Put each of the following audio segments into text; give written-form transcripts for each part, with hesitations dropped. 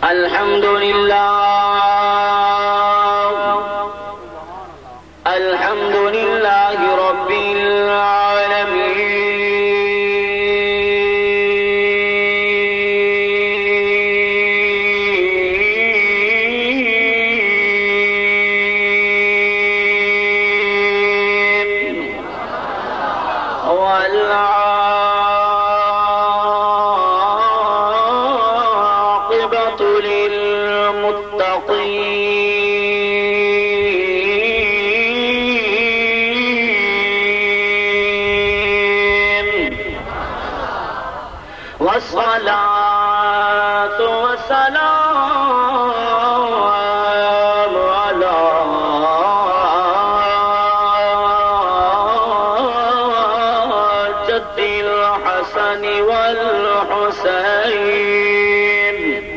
الحمد لله رب العالمين والعاقبة للمتقين والصلاة والسلام على جد الحسن والحسين.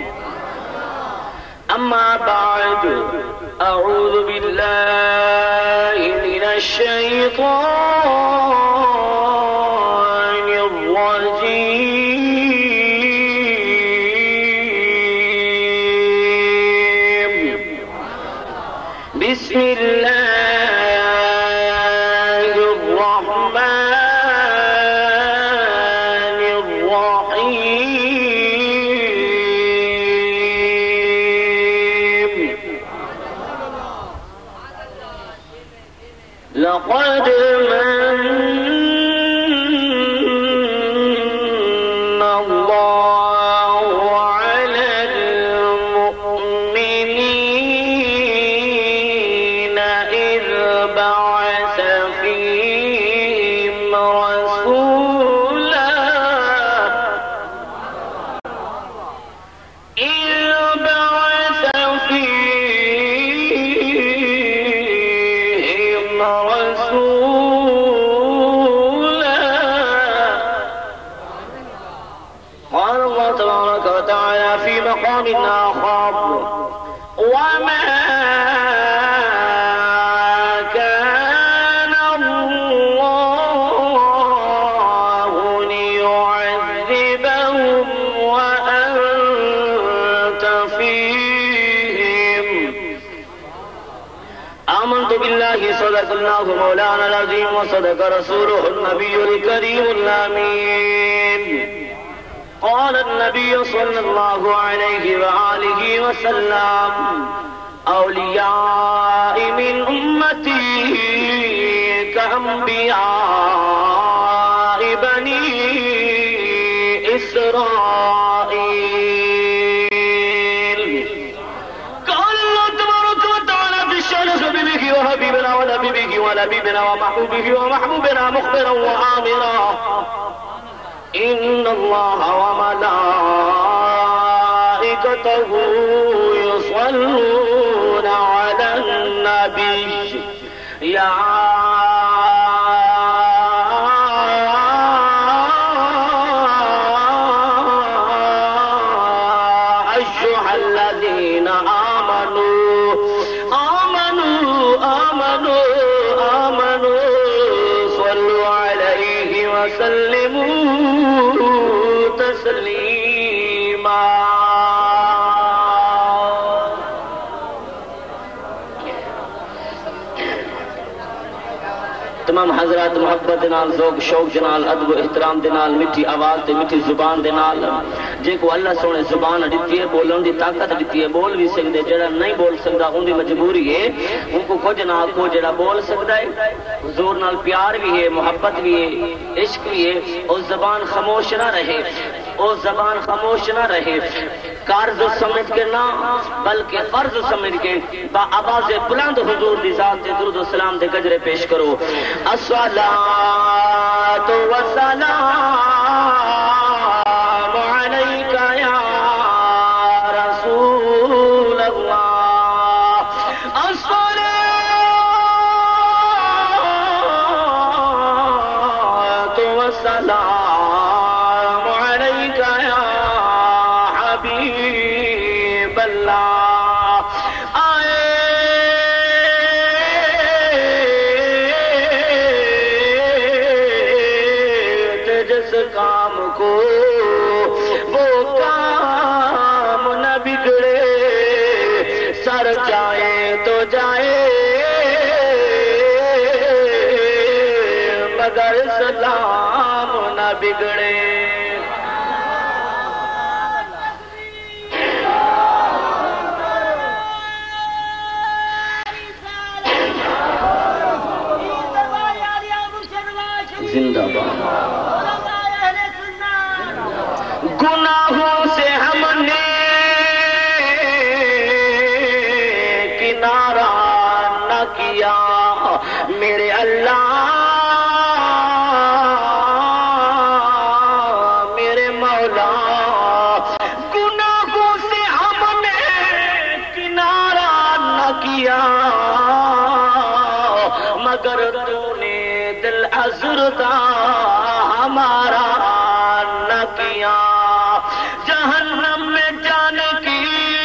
أما بعد، أعوذ بالله من الشيطان الرجيم. بسم الله الرحمن الرحيم. لقد من الله على المؤمنين إذ بعث فيهم رسولا قال الله تبارك وتعالى في مقام آخر: وما كان الله ليعذبهم وأنت فيهم. آمنت بالله صدق الله مولانا العظيم وصدق رسوله النبي الكريم الأمين. قال النبي صلى الله عليه وآله وسلم: أولياء من أمتي كأنبياء بني إسرائيل. قال الله تبارك وتعالى في الشأن حبيبه وحبيبنا ونبيبه ونبيبنا ومحبوبه ومحبوبنا مخبرا وآمرا: إن الله وملائكته يصلون على النبي يا أيها الذين آمنوا صلوا عليه وسلموا تسلیما. تمام حضرات محبت دے نال، ذوق شوق دے نال، ادب و احترام دے نال، میٹھی آواز تے میٹھی زبان دے نال جے کو اللہ سونے زبان دتی ہے، بولن دی طاقت دتی ہے، بول بھی سکدے. جڑا نہیں بول سکدا اون دی مجبوری ہے، ان کو کچھ نہ کو. جڑا بول سکدا ہے حضور نال پیار بھی ہے، محبت بھی ہے، عشق بھی ہے، اور زبان خاموش نہ رہے، اور زبان خاموش نہ رہے. قرض سمجھ کے نہ بلکہ فرض سمجھ کے با آواز بلند حضور دی ذات تے درود و سلام دے گجرے پیش کرو. الصلاۃ والسلام علیک یا رسول اللہ. الصلاۃ والسلام علیک یا حبیب اللہ. کام کو وہ کام نبی بگڑے سر جائے تو جائے مگر سلام نہ بگڑے زندہ باد گناہوں سے ہم نے کنارہ نہ کیا میرے اللہ میرے مولا گناہوں سے ہم نے کنارہ نہ کیا مگر تو نے دل ازردہ ہمارا نہ کیا جہنم میں جانے کی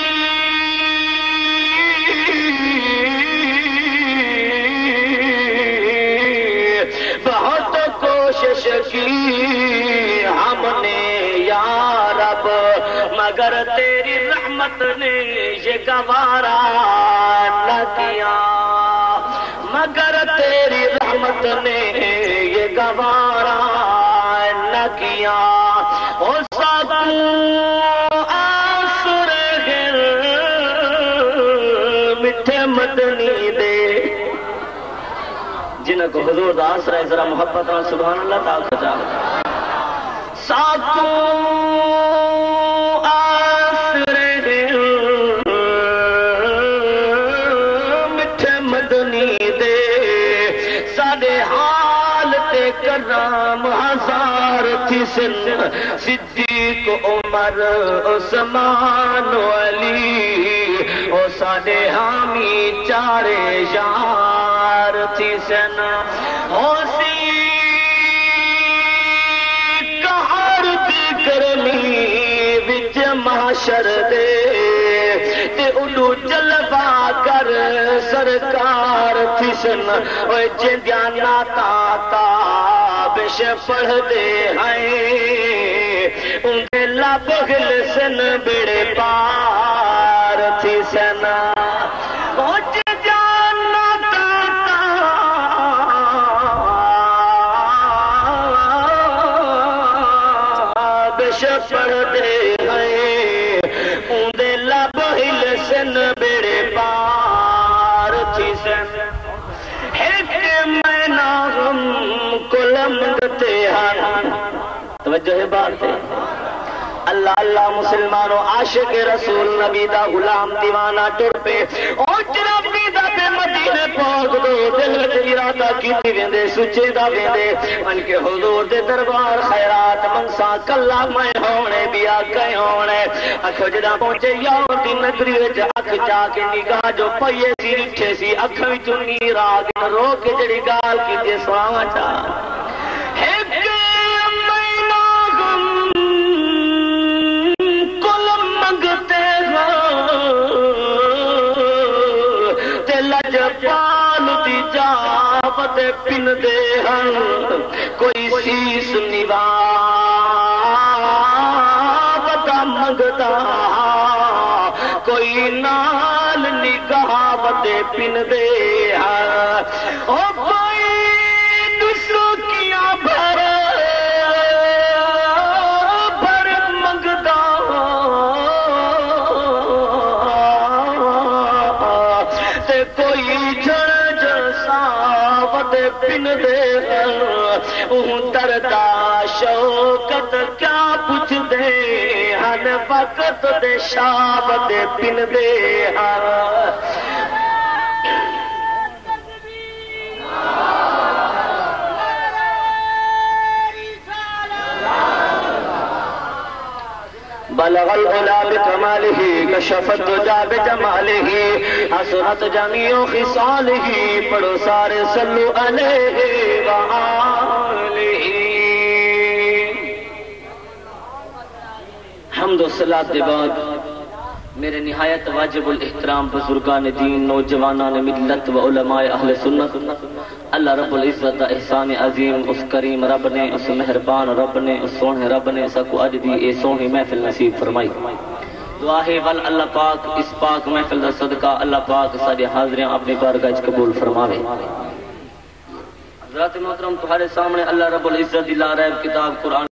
بہت کوشش کی ہم نے یا رب مگر تیری رحمت نے یہ گوارا نہ کیا مگر تیری رحمت نے یہ گوارا نہ کیا او ساتو آسر گل مٹھے مدنی دے جنہ کو حضور دا آسر ہے ذرا محبت اور سبحان اللہ تعالی خجا ساتو آسر گل مٹھے مدنی دے سادے حال تے کرام ہزار تھی سن صدیق عمر عثمان علی او سادے حامی چارے یار تھی سن ہوسی کہر دی گرمی وچ محشر دے تے اڈو جلوہ کر سرکار تھی سن اوے جندیاں ناتا تابش پڑھ دے ہیں انہیں لب گل سن بڑے پار تھی سن او جندیاں ناتا تابش پڑھ دے ہیں انہیں لب گل سن بڑے پار تھی سن میں ناغم کلمتے ہیں توجہ ہے بات ہے اللہ اللہ مسلمانوں عاشق رسول نبی دا غلام دیوانہ ٹر پہ او جنابی دا تے مدینے پاک دو دل وچ ارادہ کیتی ویندے سچے دا ویندے ان کے حضور دے دربار خیرات منسا کلا میں ہونے بیا کہیں ہونے اکھ جدا پہنچے یاو دی نگری وچ اکھ جا کے نگاہ جو پئیے سی رٹھے سی اکھ وچوں نیر آ کے رو کے جڑی گال کیتی سلاواں چا پال دی جاوت پن دے ہن کوئی سیس نواوت منگتا کوئی نال نگاوت پن دے ہن او کوئی دوسروں کیا بھر منگتا تے کوئی پن دے دردا شوکت کیا پوچھ دے ہن وقت دے شابت پن دے بلغ العلا بکمالہ کشفت الدجا بجمالہ حسنت جمیع خصالہ پڑھو سارے صلو علیہ وآلہ حمد و صلاۃ کے بعد میرے نہایت واجب الاحترام بزرگان دین نوجوانان ملت و علماء اہل سنت اللہ رب العزت دا احسان عظیم اس کریم رب نے اس مہربان رب نے اس سونے رب نے سکو اج دی اے سونی محفل نصیب فرمائی دعا ہے ول اللہ پاک اس پاک محفل دا صدقہ اللہ پاک سارے حاضریاں اپنی بارگاہ وچ قبول فرماوے۔ حضرات محترم تمہارے سامنے اللہ رب العزت دی لا ریب کتاب قرآن